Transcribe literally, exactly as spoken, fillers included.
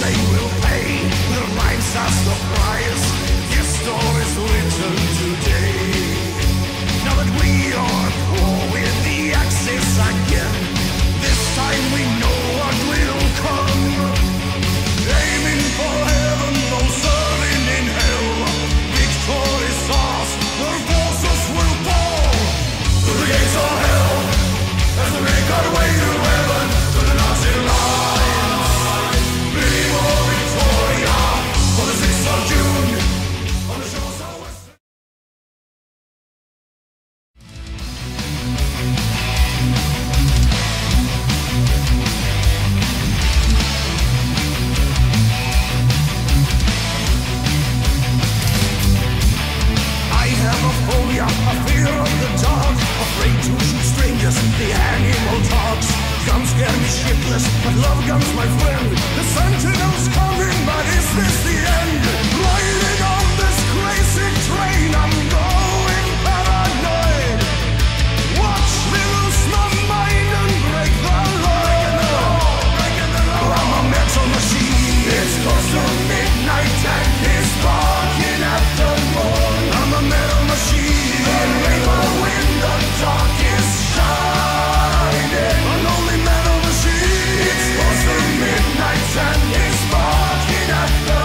they will pay. Their lives as the price. This story's written today. Now that we are poor with the axis again, this time we know what will come. Aiming for heaven, no serving in hell. Victory's ours, their forces will fall. Through the gates of hell, as we make our way to heaven, to the Nazi lines. Viva Victoria, on the sixth of June, on the shores of West. I have a phobia, a fear of the dark, afraid to shoot strangers, the animal talks. Guns scare me shitless, but love guns, my friend. The sentinel's coming, but is this the end? Riding on this crazy train, I'm going paranoid. Watch me lose my mind and break the law. I'm a metal machine. It's close to midnight and he's barking at the moon. I'm a metal machine. The rainbow in the dark is shining. A lonely metal machine. It's close to midnight and he's barking at the